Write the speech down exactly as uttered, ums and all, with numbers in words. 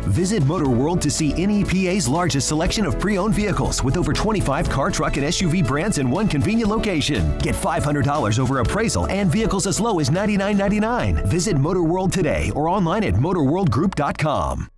Visit MotorWorld to see N E P A's largest selection of pre-owned vehicles with over twenty-five car, truck, and S U V brands in one convenient location. Get five hundred dollars over appraisal and vehicles as low as ninety-nine ninety-nine. Visit MotorWorld today or online at motor world group dot com.